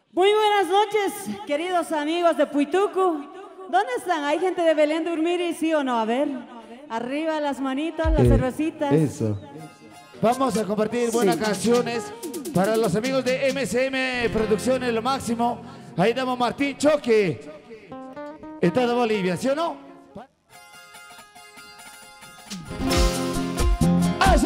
Muy buenas noches, queridos amigos de Puituco. ¿Dónde están? ¿Hay gente de Belén de Urmiri, sí o no? A ver, arriba las manitas, las cervecitas. Eso. Vamos a compartir buenas canciones para los amigos de MCM Producciones, lo máximo. Ahí damos Martín Choque, en toda Bolivia, ¿sí o no? ¡Eso!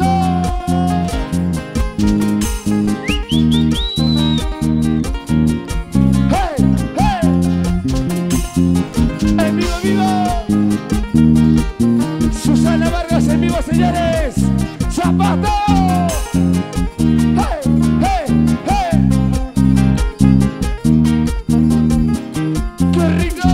Susana Vargas en vivo, señores. ¡Zapato! ¡Hey, hey, hey! ¡Qué rico!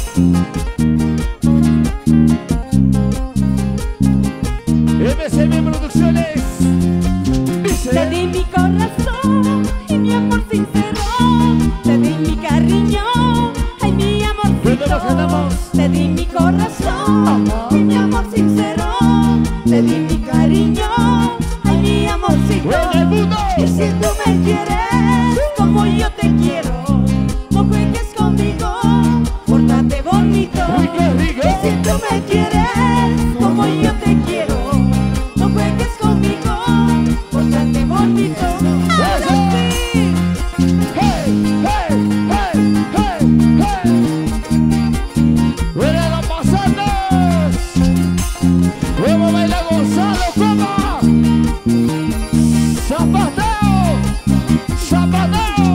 MCM Producciones. Dice: te di mi corazón y mi amor sincero. Te di mi cariño, ay mi amorcito. Te di mi corazón y mi amor sincero. Te di mi cariño, ay mi amorcito. Y si tú me quieres como yo te quiero, no juegues conmigo, pórtate bonito. Y si tú me quieres como yo te quiero, no juegues conmigo, pórtate bonito. Ahora sí. ¡Hey, hey, hey, hey, hey! ¡Buena la pasadas! ¡Vamos a bailar Gonzalo, coma! ¡Zapateo! ¡Zapateo!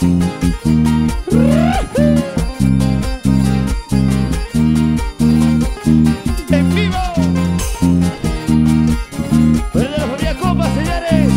¡En vivo! ¡Buena la familia Copa, señores!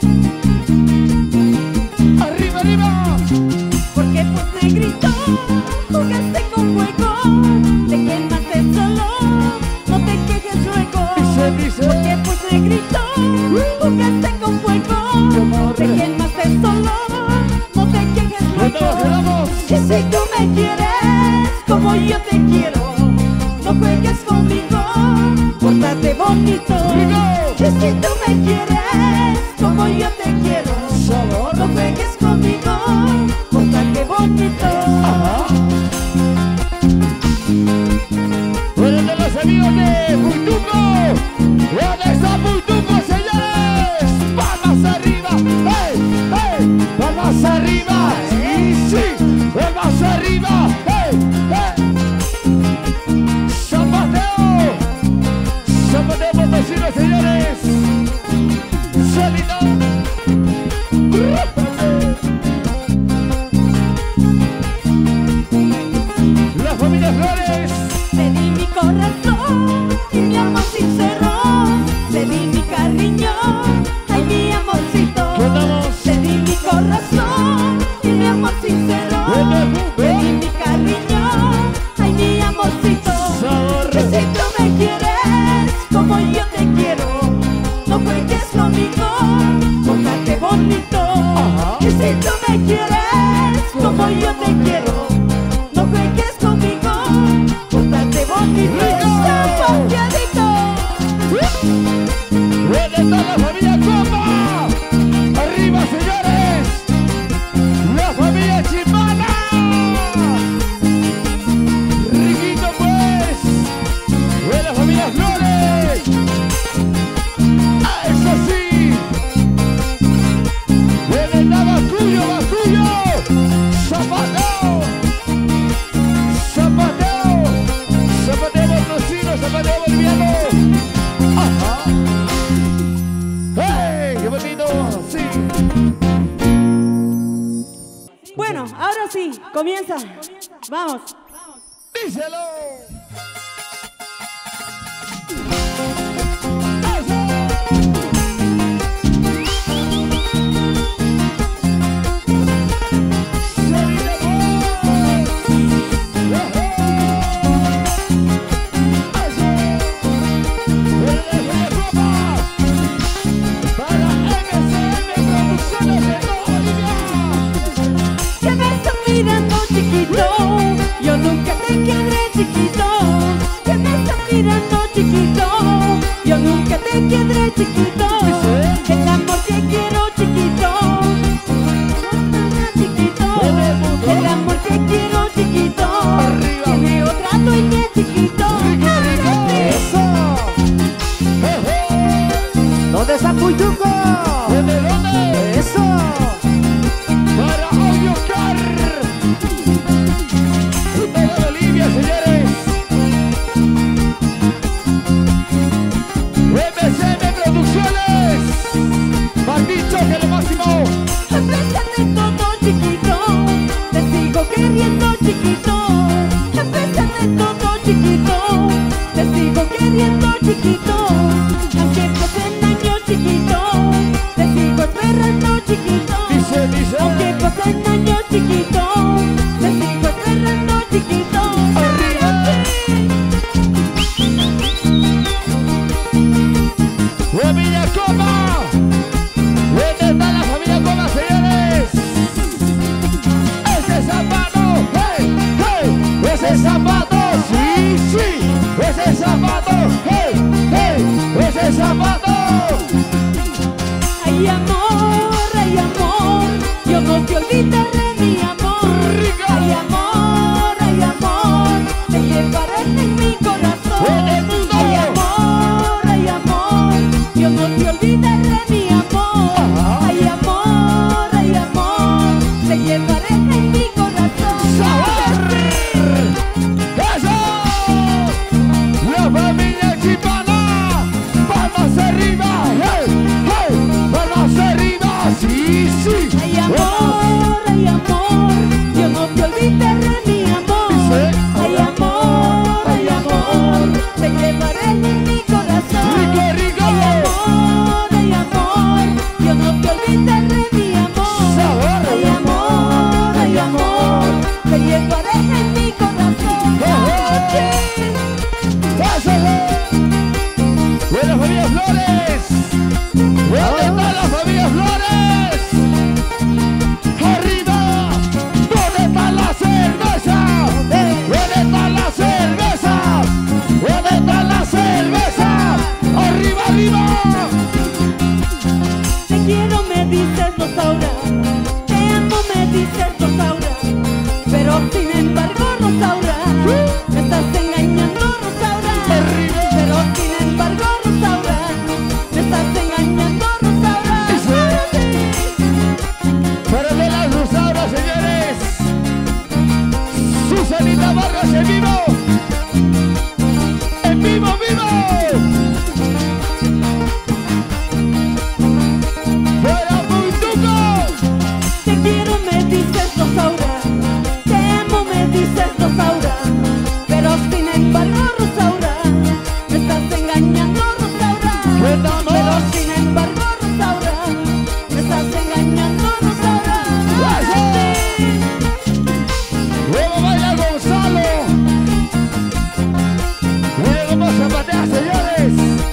¡Arriba, arriba! Porque pues negrito, jugaste con fuego, te quemaste solo, no te quejes luego. Porque pues negrito, jugaste con fuego, te quemaste solo, no te quejes luego. Y si tú me quieres como yo te quiero, no juegues conmigo, pórtate bonito. Y si tú me quieres como yo te quiero, no juegues conmigo, pórtate bonito. Bueno, de los amigos de Puituco, ¿dónde está Puituco, señores? ¡Palmas arriba! ¡Hey, hey! ¡Palmas arriba! ¡Sí, sí! ¡Palmas arriba! ¡Hey, hey! ¡Zapateo! ¡Zapateo potosino, señores! ¡Sólido! ¡La familia Flores! Te di mi corazón y mi amor sincero. Te di mi cariño, ay mi amorcito. Te di mi corazón y mi amor sincero. Te di mi cariño, ay mi amorcito. Que si tú me quieres como yo te quiero, no juegues conmigo, pórtate bonito. Que si tú me quieres como yo te quiero, no juegues conmigo, pórtate bonito. Zapateadito. ¿Dónde está la familia Copa? ¡Arriba, señores! ¡La familia Chimana! ¡Riquito, pues! ¡De la familia Flores! ¡Eso sí! ¿Dónde está Bacuyo, Bacuyo? ¡Zapateo! ¡Zapateo! ¡Zapateo potosino, zapateo boliviano! ¡Ajá! ¡Hey! ¡Qué bonito! ¡Sí! Bueno, ahora sí, comienza. Vamos. ¡Díselo! Que me estás mirando chiquito, yo nunca te quedé chiquito. ay amor, yo no te olvidaré mi amor. Ay amor, te llevaré en mi corazón. Rico, rico. Ay amor, yo no te olvidaré mi amor. Sabor. Ay amor, te llevaré en mi corazón. ¡Pásale! ¡Buena familia Flores! ¿Dónde está la familia Flores? ¡Arriba! ¿Dónde está la cerveza? ¿Dónde está la cerveza? ¿Dónde está la cerveza? ¡Arriba, arriba! Te quiero, me dices Rosaura. Te amo, me dices Rosaura. Pero sin embargo, Rosaura, me estás engañando, Rosaura. Pero sin embargo, Rosaura, me estás engañando, Rosaura. Para de las Rosauras, señores. Susanita Vargas en vivo. En vivo, vivo. Fuera Buituco. Te quiero, me dices Rosaura. Te amo, me dices Rosaura. Pero sin embargo, Rosaura, me estás engañando, Rosaura. Pero sin embargo, Rosaura, me estás engañando, Rosaura. Luego baila Gonzalo. Miren cómo zapatea, señores.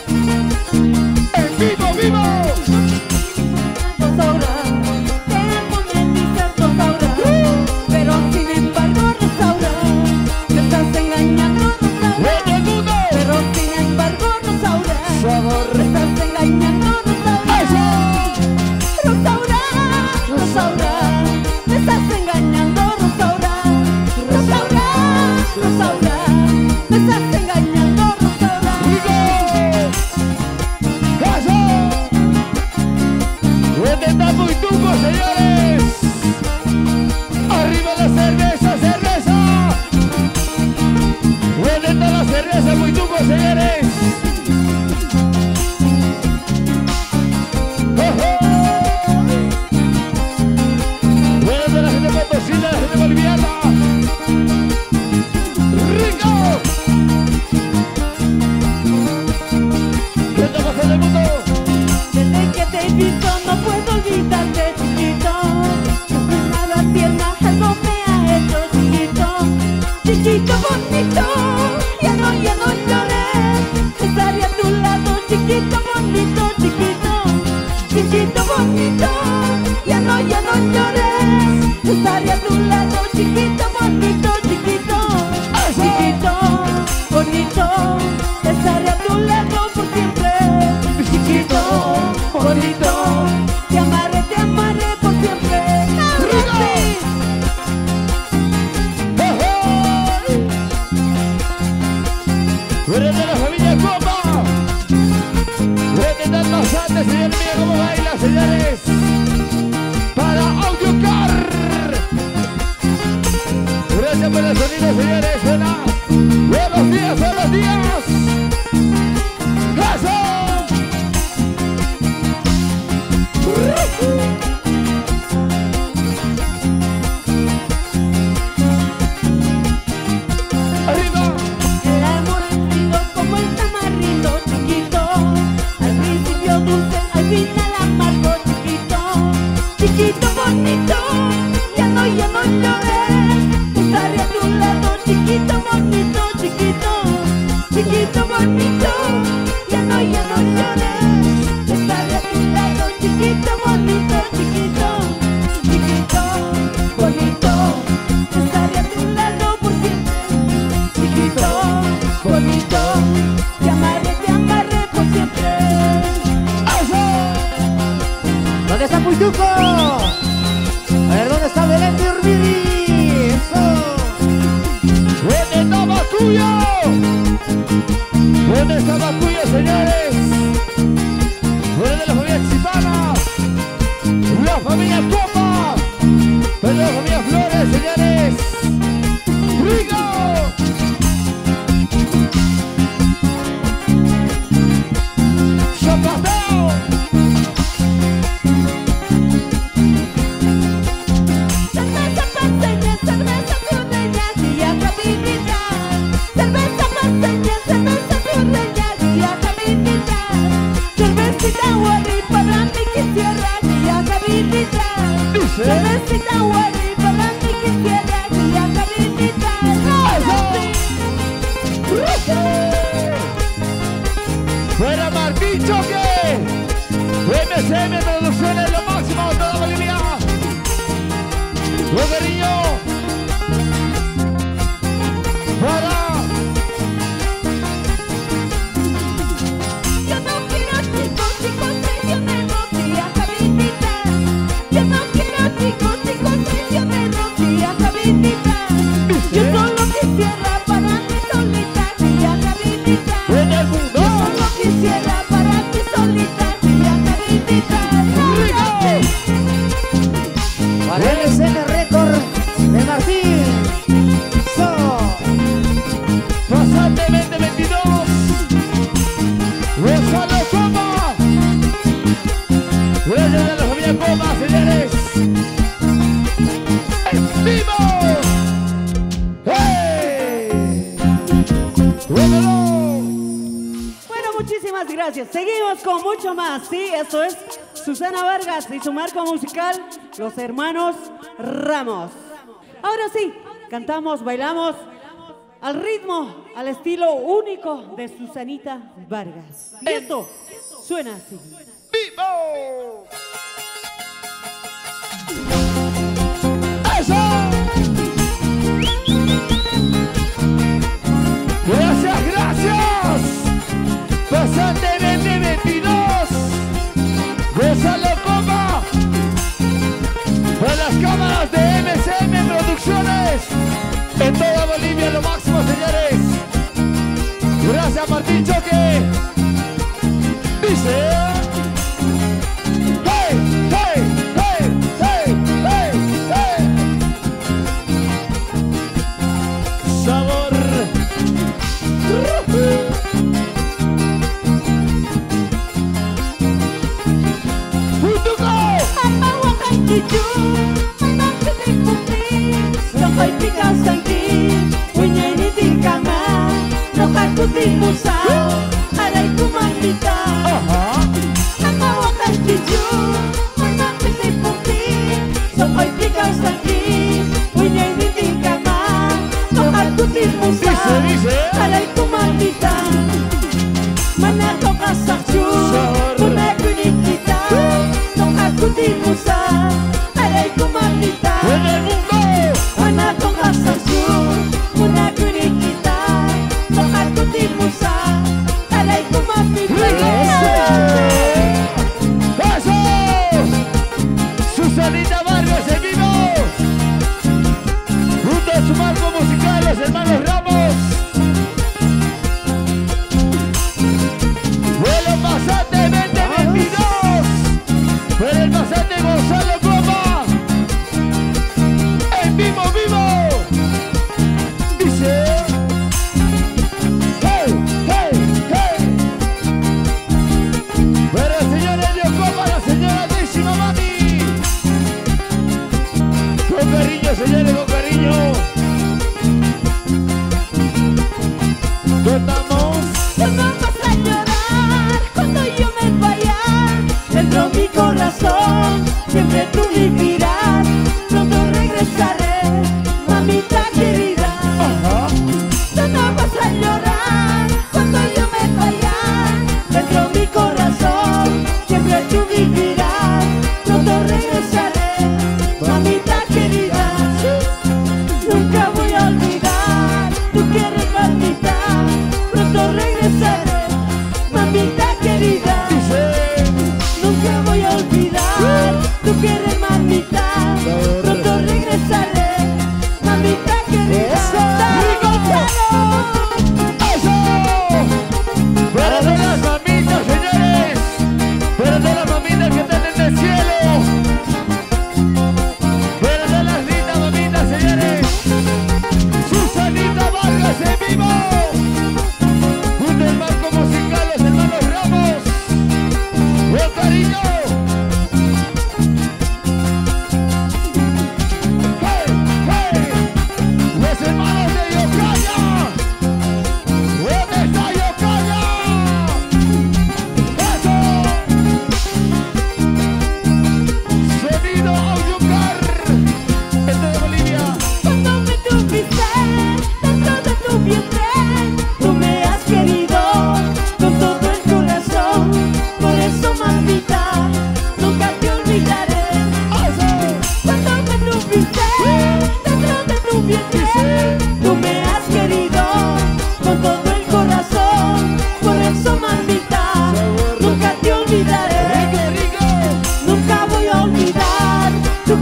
En vivo, vivo. Rosaura, te amo, me dices Rosaura. Pero sin embargo, Rosaura, me estás engañando, Rosaura. Todo el mundo. Pero sin embargo, Rosaura, Sabor. me estás engañando, Rosaura. Rosaura, Rosaura, me estás engañando, Rosaura. Rosaura, Rosaura, me estás engañando, Rosaura. ¡Eso! ¿Dónde está Buituco, señores? ¡Arriba la cerveza, cerveza! ¿Dónde está la cerveza, Buituco, señores? ¿Dónde está la gente potosina, la gente boliviana? ¡Rico! ¿Qué está pasando en el mundo? Desde que te he visto no puedo olvidarte, chiquito. Nada tierna, algo me ha hecho, chiquito. Chiquito bonito, ya no llores. Estaré a tu lado, chiquito bonito, chiquito. Chiquito bonito, ya no llores. Estaré a tu lado, chiquito bonito, chiquito. Chiquito bonito, estaré a tu lado por siempre. Chiquito bonito, te amaré por siempre. Sí. ¡Eres de la familia Copa! ¿Dónde están los Andes, señor mío? ¿Cómo baila, señores? Para Audiocar. Gracias por el sonido, señores. Buenos días, buenos días. ¡Eso! ¡Arriba! El amor es frío como el tamarrito, chiquito. Al principio dulce, al final amargo, chiquito. Chiquito bonito, ya no llores. Estaré a tu lado, chiquito bonito, chiquito. Chiquito bonito, ya no llores. Estaré a tu lado, chiquito bonito, chiquito. Chiquito bonito, estaré a tu lado por siempre. Chiquito bonito, te amaré por siempre. ¡Eso! ¿Dónde está Buituco? A ver, ¿dónde está Belén de Urbiri? Eso. ¿Dónde está Bacuyo? ¿Dónde está Bacuyo, señores? ¿Dónde está la familia Chipana? La familia Copa. ¿Dónde está la familia Flores, señores? ¡Rico! ¡Zapateo! Mamacita Wally, para mí quisiera que ya caminita. Fuera Martín Choque, MCM Producciones, lo máximo de toda Bolivia. Buen cariño. Para. Yo no quiero chicos, traicioneros y a caminita. Yo no quiero chicos, traicioneros y a caminita. Yo solo quisiera para ti solita y a caminita. En el mundo. Yo solo quisiera para ti solita y a caminita. Para el SN Record de Martín. Pasante 2022. Gonzalo Coma. Gracias a la familia Coma, señores. ¡En vivo! ¡Hey! ¡Vámonos! Bueno, muchísimas gracias. Seguimos con mucho más. Sí, esto es Susana Vargas y su marco musical, Los Hermanos Ramos. Ahora sí, cantamos, bailamos al ritmo, al estilo único de Susanita Vargas. Y esto suena así. ¡Vivo! ¡Eso! ¡Gracias, gracias! Pasante 2022. Gonzalo Coma. Para las cámaras de MCM Producciones. En toda Bolivia, lo máximo, señores. Gracias, Martín Choque. Dice. ¡Hey, hey, hey, hey, hey, hey! Sabor. ¡Futuco! Dice. En el mundo. ¡Eso! Susanita Vargas en vivo. Junto a su marco musical, Los Hermanos Ramos. Vuelo pasante 2022. Por el pasante Gonzalo Coma. En vivo, vivo. Dice. Hey, hey, hey. Para el señor Elio Coma, la señora Daisy Mamani. Con cariño, señores, con cariño. Cantamos. No vas a llorar cuando yo me vaya. Dentro de mi corazón siempre tú vivirás. Pronto regresaré, mamita querida. Ajá. No vas a llorar cuando yo me vaya. Dentro de mi corazón siempre tú vivirás. Pronto regresaré, mamita querida. Nunca voy a olvidar, tú quieres mamita. Pronto regresaré, mamita querida. Dice. Nunca voy a olvidar, tú quieres mamita.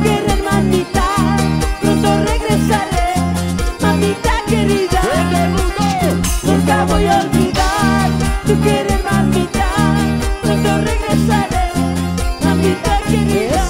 querer, mamita, pronto regresaré, mamita querida, nunca voy a olvidar tu querer, mamita, pronto regresaré, mamita querida.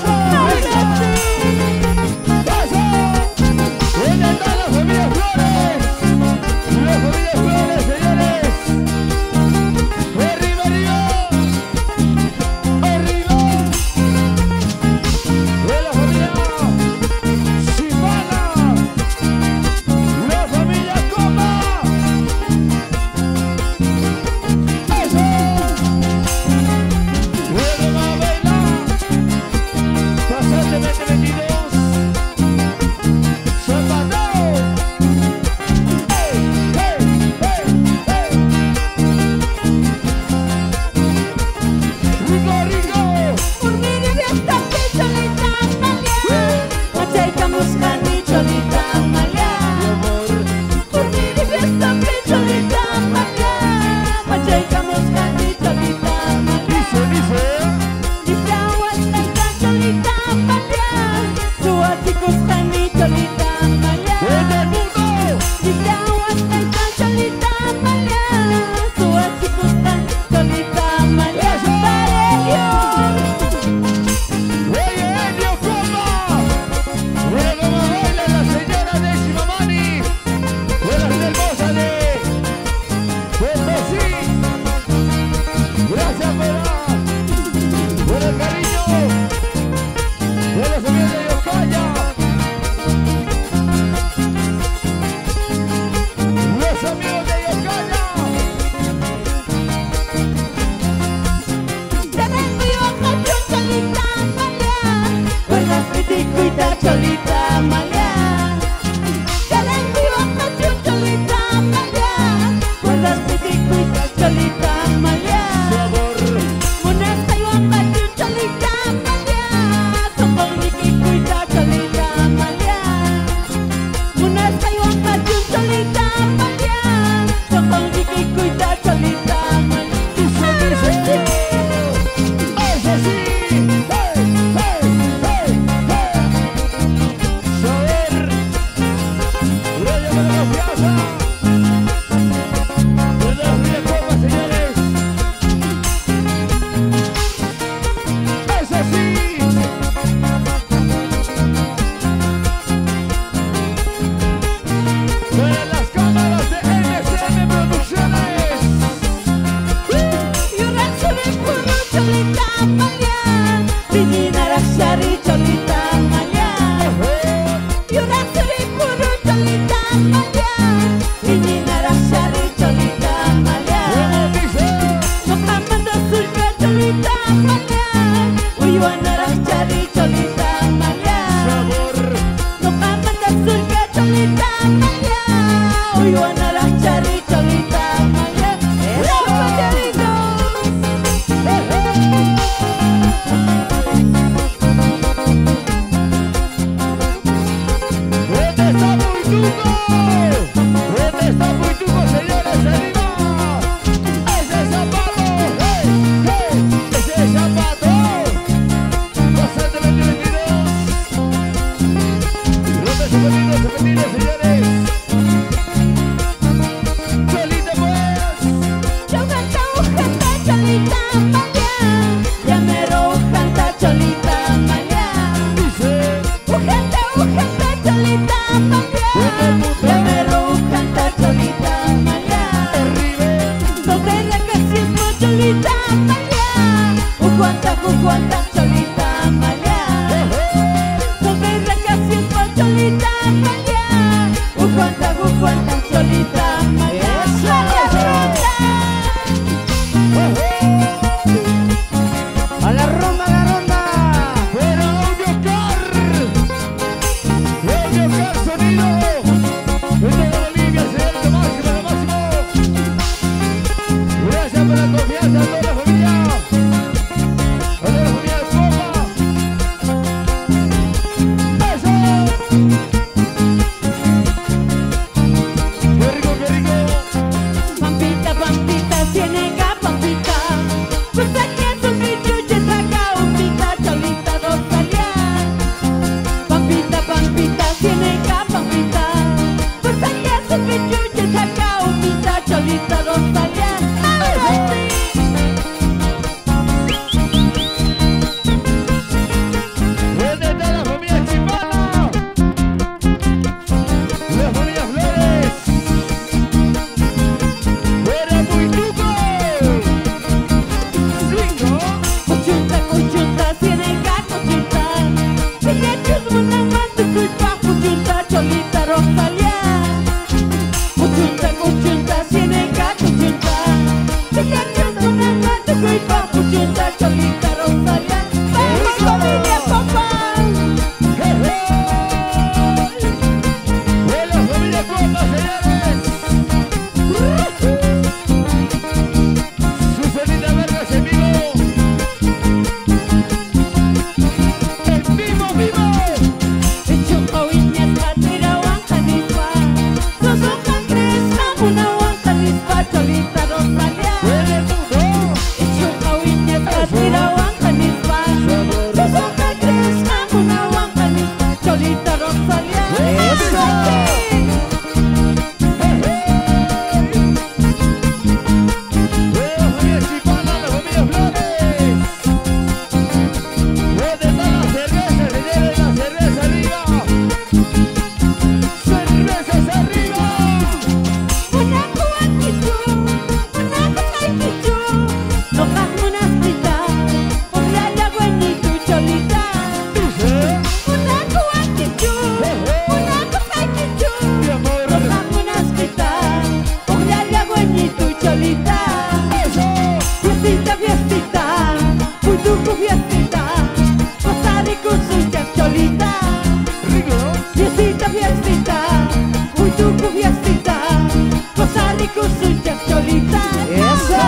Cholita, Cholita Rosalía. ¡Eso! Fiestita, fiestita, Puituco fiestita, Costa Rica suya Cholita. Fiestita, fiestita, Puituco fiestita, Costa Rica suya Cholita. ¡Eso!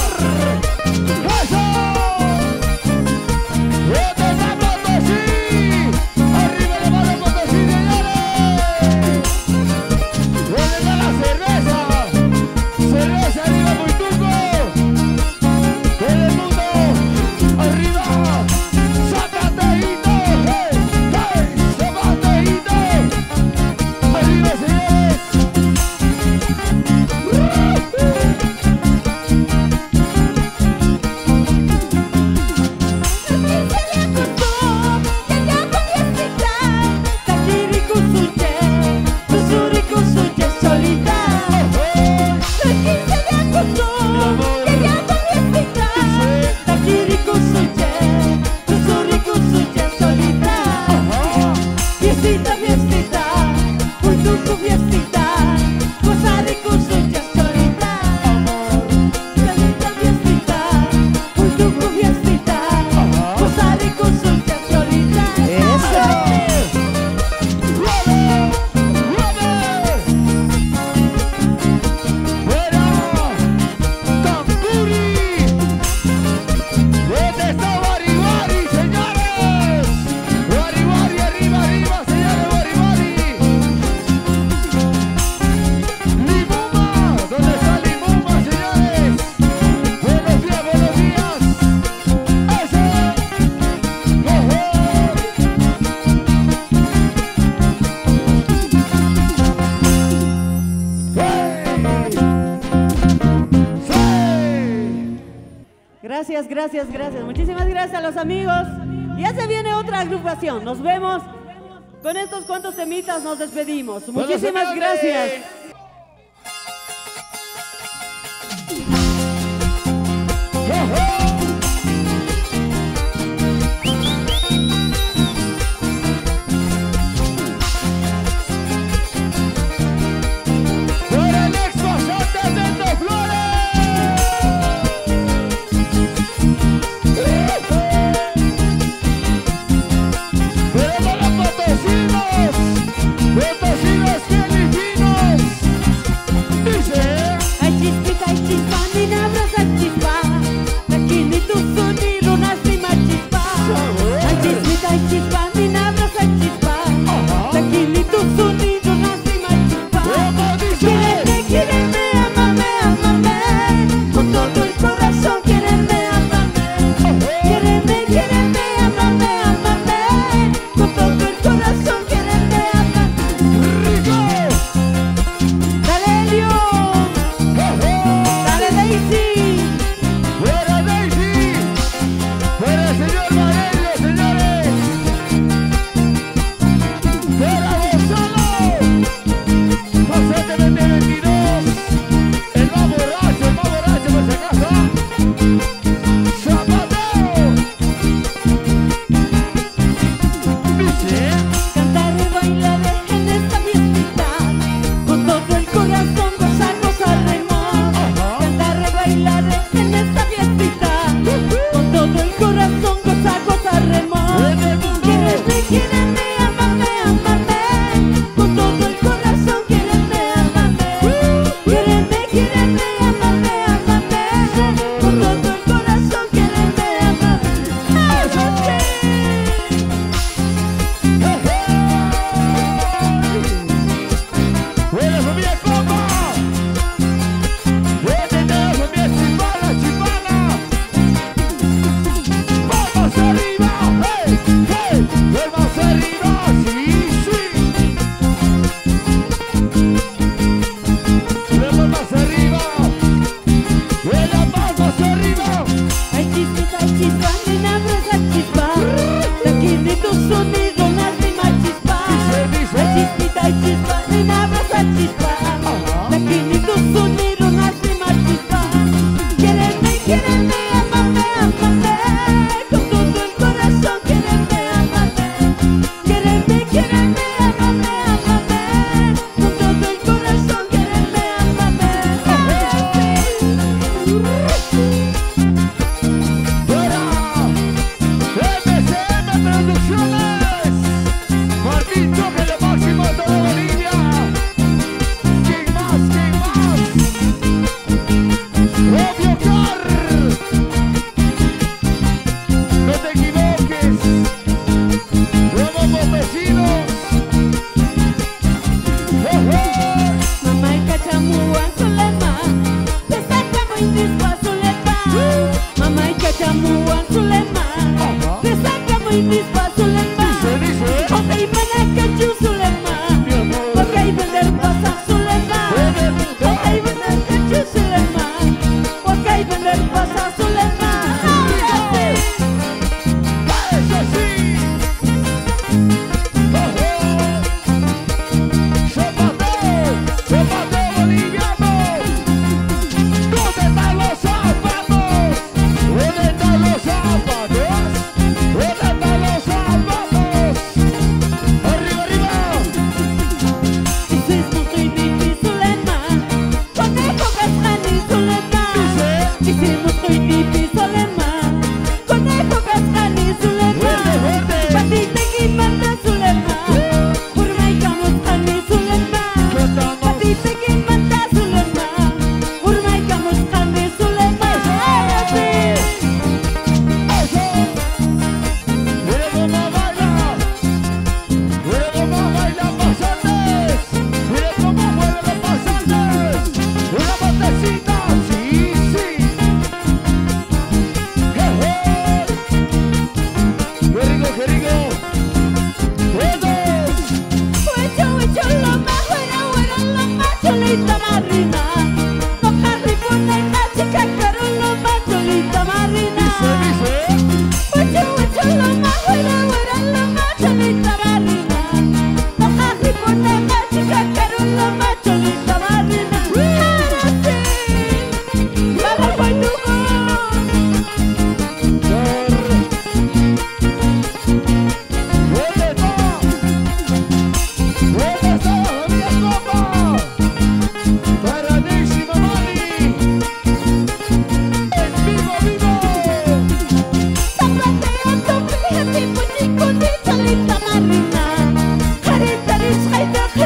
Fiestita, fiestita, Puituco fiestita, Costa Rica suya Cholita. Fiestita, fiestita, Puituco fiestita, Costa Rica suya Cholita. ¡Eso! Gracias, gracias, gracias. Muchísimas gracias a los amigos. Ya se viene otra agrupación. Nos vemos. Con estos cuantos temitas nos despedimos. Muchísimas gracias. Aquí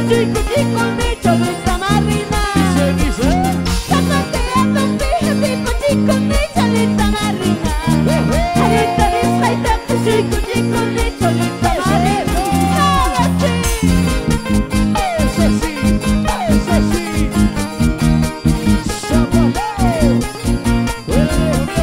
chico, chico, mi cholita marina. Dice. Llámate a tu pija, chico, chico, mi cholita marina. Ahorita dice, chico, chico, mi cholita marina. Ahora sí. Eso sí, eso sí. Zapateo. Bueno,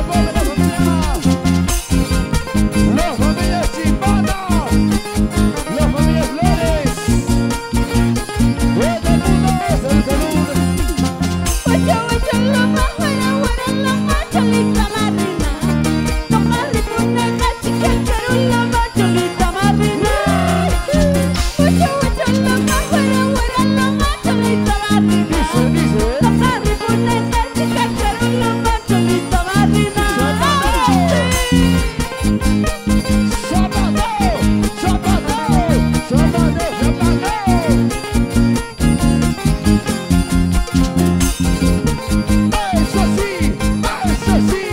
los familias Chimbana, los familias Flores. Todo el mundo, salud, salud. Huecho, huecho, loma, fuera, fuera, loma, cholita marina. Toma, ripuna, chica, pero loma, cholita marina. Huecho, huecho, loma, fuera, fuera, loma, cholita marina. Dice. Toma, ripuna, chica, pero loma, cholita marina. Zapateo, zapateo, zapateo, zapateo. Eso sí, eso sí.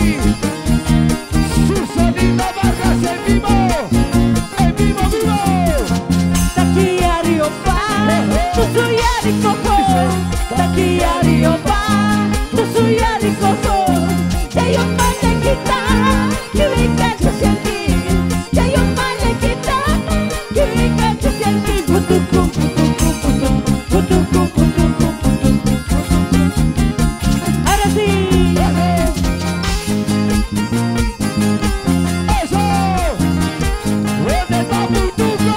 Susanita Vargas en vivo, vivo. Takiari opa, tusuyari koko. Takiari opa, tusuyari koko. Yayo male kita, kiwika chasianti. Yayo male kita, kiwika chasianti. Putuku, putuku, putuku, putuku, putuku. Ahora sí. Eso. ¿Dónde está Putuco?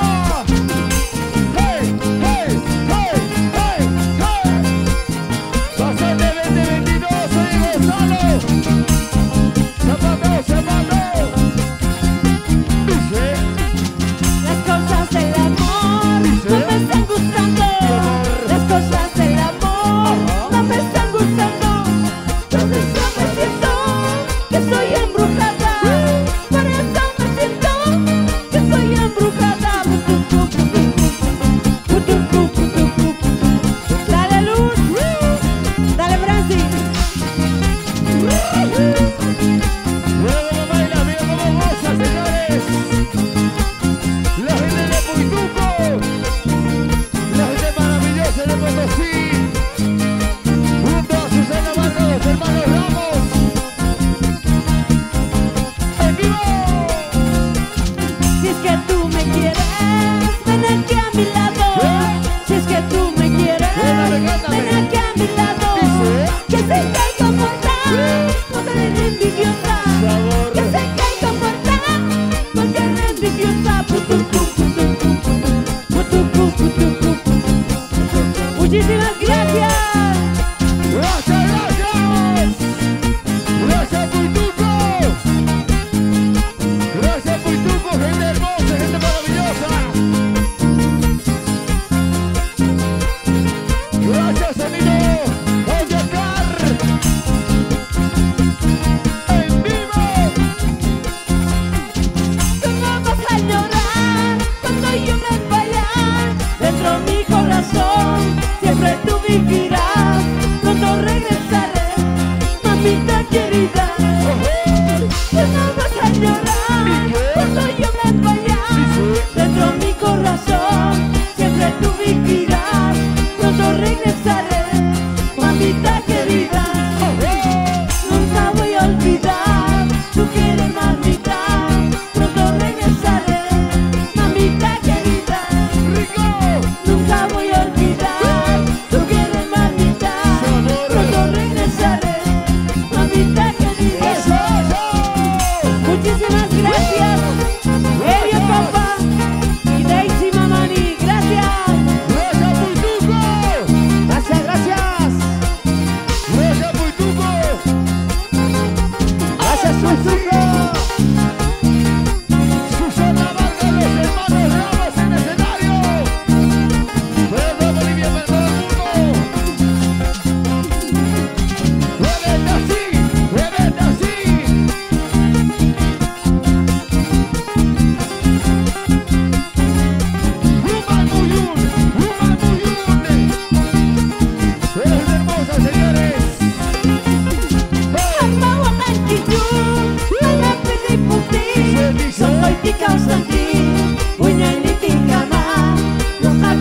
Hey, hey, hey, hey, hey. Bastante 2022, soy Gonzalo. Zapateo, zapateo. Dice. Las cosas del amor no me están gustando. Las cosas del amor no me están gustando. Por eso me siento que estoy embrujada. Por eso me siento que estoy embrujada. Putucu, putucu, putucu, putucu. Dale luz, dale Francis. Mira cómo baila, mira cómo goza, señores. La gente de Puituco, la gente maravillosa de Potosí, junto a Susana Vargas, los hermanos Ramos. ¡En vivo! Si es que tú me quieres, ven aquí a mi lado. Si es que tú me quieres, ven aquí a mi lado. Que se caiga muerta, no te den envidiosa. Que se caiga muerta, porque eres envidiosa. Putucu, putucu, putucu, putucu, putucu. Muchísimas gracias. ¡Gracias, gracias! ¡Gracias, Puituco! ¡Gracias, Puituco! Gente hermosa, gente maravillosa. Gracias, amigo Oyacar. En vivo. ¿Cómo vas a llorar cuando yo me vaya? Dentro de mi corazón siempre tú vivirás.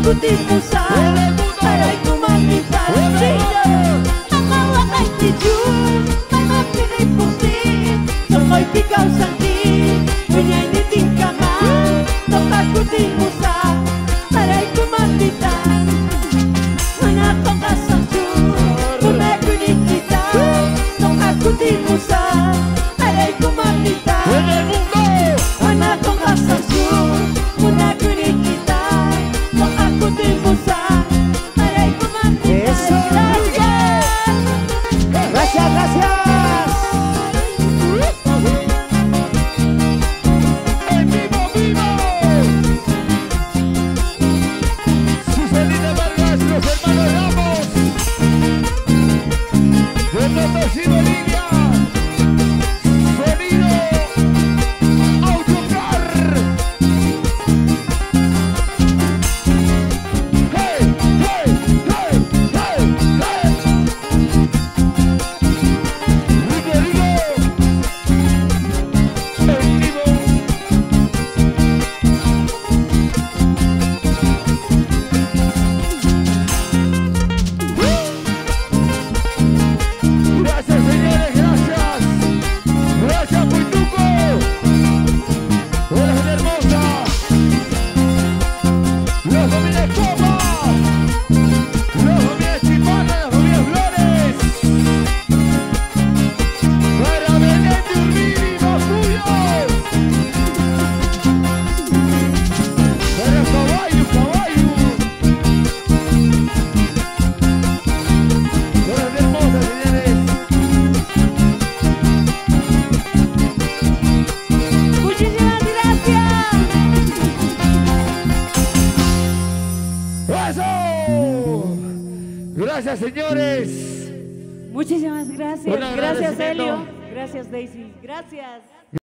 kutimusa Aray kumamita Amawa kay tijun Mama pinay puti Sokoy tigaw santi Punyay niting kama Toka kutimusa Aray kumamita Mana toka santu Punay kunik kita Toka kutimusa Aray kumamita Mana toka santu Punay kunik kita Toka kutimusa Aray kumamita Eso. Gracias, gracias. ¡En vivo, vivo! Suselina Vargas, los hermanos Ramos. De Potosí, Bolivia. Sonido Autocar. ¡Hey, hey, hey, hey, hey! Rico, Rico. En vivo. Gracias, señores, gracias. Gracias, Puituco. Hola, gente hermosa. Los familias Copa. Los familias Chipana, las familias Flores. Para Belén de Urbini, los tuyos. Para Caballo, Caballo. Hola, gente hermosa, señores. Muchísimas gracias. ¡Eso! Gracias, señores. Muchísimas gracias. Un Gracias, agradecimiento. Helio. Gracias, Daisy. Gracias.